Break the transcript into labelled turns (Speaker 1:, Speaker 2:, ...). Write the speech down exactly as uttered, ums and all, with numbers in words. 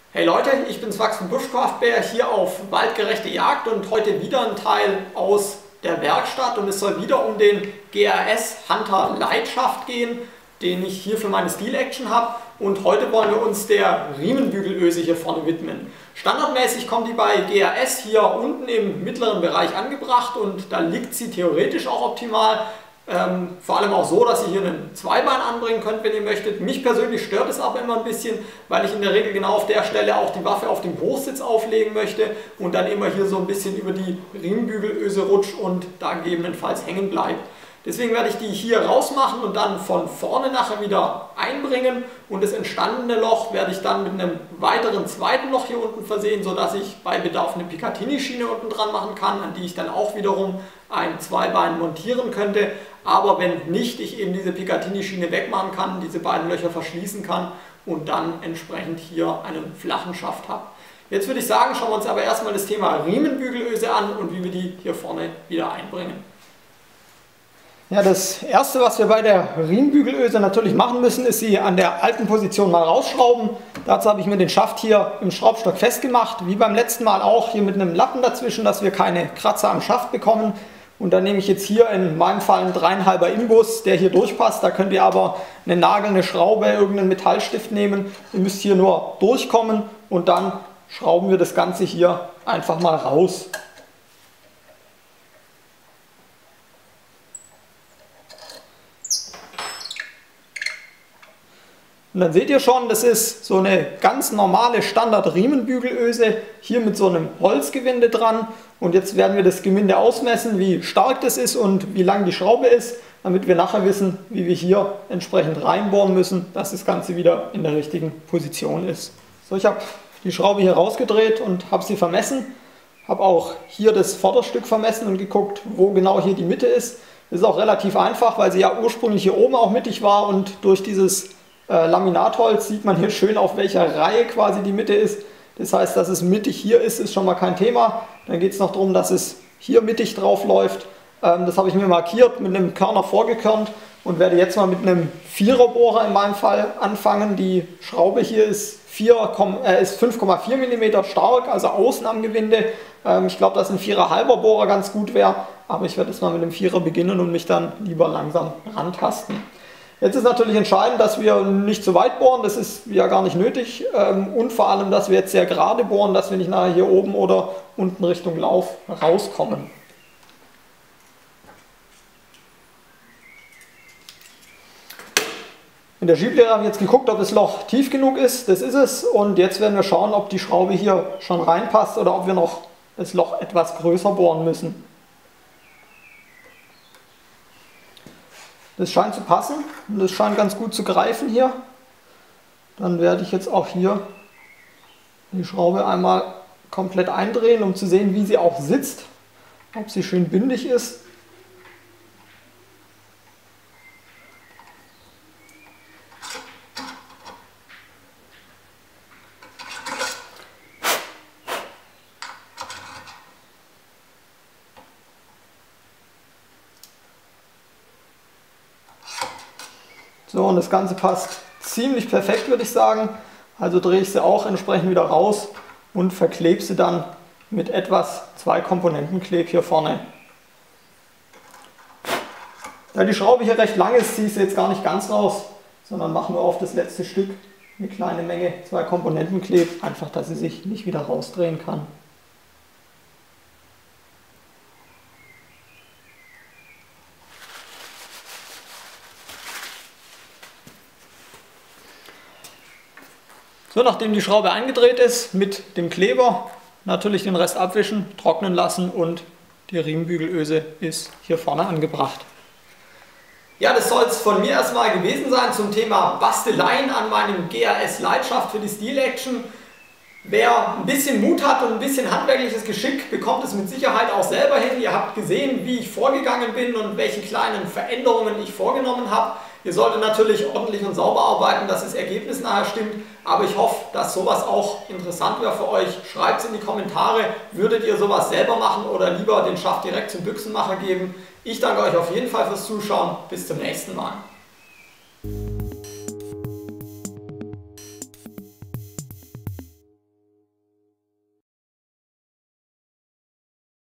Speaker 1: Hey Leute, ich bin's Max von Bushcraft-Bär hier auf Waldgerechte Jagd und heute wieder ein Teil aus der Werkstatt und es soll wieder um den G R S Hunter Lightshaft gehen, den ich hier für meine Steel Action habe, und heute wollen wir uns der Riemenbügelöse hier vorne widmen. Standardmäßig kommt die bei G R S hier unten im mittleren Bereich angebracht und da liegt sie theoretisch auch optimal. Ähm, vor allem auch so, dass ihr hier einen Zweibein anbringen könnt, wenn ihr möchtet. Mich persönlich stört es aber immer ein bisschen, weil ich in der Regel genau auf der Stelle auch die Waffe auf dem Hochsitz auflegen möchte und dann immer hier so ein bisschen über die Riemenbügelöse rutscht und da gegebenenfalls hängen bleibt. Deswegen werde ich die hier rausmachen und dann von vorne nachher wieder einbringen und das entstandene Loch werde ich dann mit einem weiteren zweiten Loch hier unten versehen, sodass ich bei Bedarf eine Picatinny-Schiene unten dran machen kann, an die ich dann auch wiederum ein Zweibein montieren könnte. Aber wenn nicht, ich eben diese Picatinny-Schiene wegmachen kann, diese beiden Löcher verschließen kann und dann entsprechend hier einen flachen Schaft habe. Jetzt würde ich sagen, schauen wir uns aber erstmal das Thema Riemenbügelöse an und wie wir die hier vorne wieder einbringen. Ja, das erste, was wir bei der Riemenbügelöse natürlich machen müssen, ist sie an der alten Position mal rausschrauben. Dazu habe ich mir den Schaft hier im Schraubstock festgemacht, wie beim letzten Mal auch, hier mit einem Lappen dazwischen, dass wir keine Kratzer am Schaft bekommen. Und dann nehme ich jetzt hier in meinem Fall einen dreieinhalber Imbus, der hier durchpasst. Da könnt ihr aber eine Nagel, eine Schraube, irgendeinen Metallstift nehmen. Ihr müsst hier nur durchkommen und dann schrauben wir das Ganze hier einfach mal raus. Und dann seht ihr schon, das ist so eine ganz normale Standard-Riemenbügelöse, hier mit so einem Holzgewinde dran. Und jetzt werden wir das Gewinde ausmessen, wie stark das ist und wie lang die Schraube ist, damit wir nachher wissen, wie wir hier entsprechend reinbohren müssen, dass das Ganze wieder in der richtigen Position ist. So, ich habe die Schraube hier rausgedreht und habe sie vermessen. Habe auch hier das Vorderstück vermessen und geguckt, wo genau hier die Mitte ist. Das ist auch relativ einfach, weil sie ja ursprünglich hier oben auch mittig war und durch dieses äh, Laminatholz sieht man hier schön, auf welcher Reihe quasi die Mitte ist. Das heißt, dass es mittig hier ist, ist schon mal kein Thema. Dann geht es noch darum, dass es hier mittig drauf läuft. Ähm, das habe ich mir markiert, mit einem Körner vorgekörnt und werde jetzt mal mit einem Viererbohrer in meinem Fall anfangen. Die Schraube hier ist, äh, ist fünf Komma vier Millimeter stark, also außen am Gewinde. Ähm, ich glaube, dass ein Vierer-halber Bohrer ganz gut wäre, aber ich werde jetzt mal mit einem Vierer beginnen und mich dann lieber langsam rantasten. Jetzt ist natürlich entscheidend, dass wir nicht zu weit bohren, das ist ja gar nicht nötig, und vor allem, dass wir jetzt sehr gerade bohren, dass wir nicht nachher hier oben oder unten Richtung Lauf rauskommen. In der Schieblehre habe ich jetzt geguckt, ob das Loch tief genug ist, das ist es, und jetzt werden wir schauen, ob die Schraube hier schon reinpasst oder ob wir noch das Loch etwas größer bohren müssen. Das scheint zu passen und das scheint ganz gut zu greifen hier. Dann werde ich jetzt auch hier die Schraube einmal komplett eindrehen, um zu sehen, wie sie auch sitzt, ob sie schön bündig ist. So, und das Ganze passt ziemlich perfekt, würde ich sagen. Also drehe ich sie auch entsprechend wieder raus und verklebe sie dann mit etwas Zwei-Komponenten-Kleb hier vorne. Da die Schraube hier recht lang ist, ziehe ich sie jetzt gar nicht ganz raus, sondern mache nur auf das letzte Stück eine kleine Menge Zwei-Komponenten-Kleb, einfach, dass sie sich nicht wieder rausdrehen kann. So, nachdem die Schraube eingedreht ist, mit dem Kleber natürlich den Rest abwischen, trocknen lassen und die Riemenbügelöse ist hier vorne angebracht. Ja, das soll es von mir erstmal gewesen sein zum Thema Basteleien an meinem G R S Lightshaft für die Steel Action. Wer ein bisschen Mut hat und ein bisschen handwerkliches Geschick, bekommt es mit Sicherheit auch selber hin. Ihr habt gesehen, wie ich vorgegangen bin und welche kleinen Veränderungen ich vorgenommen habe. Ihr solltet natürlich ordentlich und sauber arbeiten, dass das Ergebnis nachher stimmt. Aber ich hoffe, dass sowas auch interessant wäre für euch. Schreibt es in die Kommentare, würdet ihr sowas selber machen oder lieber den Schaft direkt zum Büchsenmacher geben. Ich danke euch auf jeden Fall fürs Zuschauen. Bis zum nächsten Mal.